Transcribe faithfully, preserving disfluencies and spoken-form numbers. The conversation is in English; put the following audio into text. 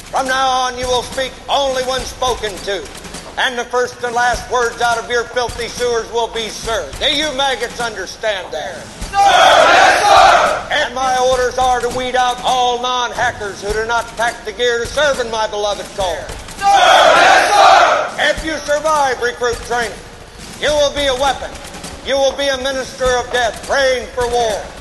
From now on, you will speak only when spoken to. And the first and last words out of your filthy sewers will be, sir. Do you maggots understand that? Sir! Yes, sir! And my orders are to weed out all non-hackers who do not pack the gear to serve in my beloved corps. Sir! Yes, sir! If you survive recruit training, you will be a weapon. You will be a minister of death praying for war.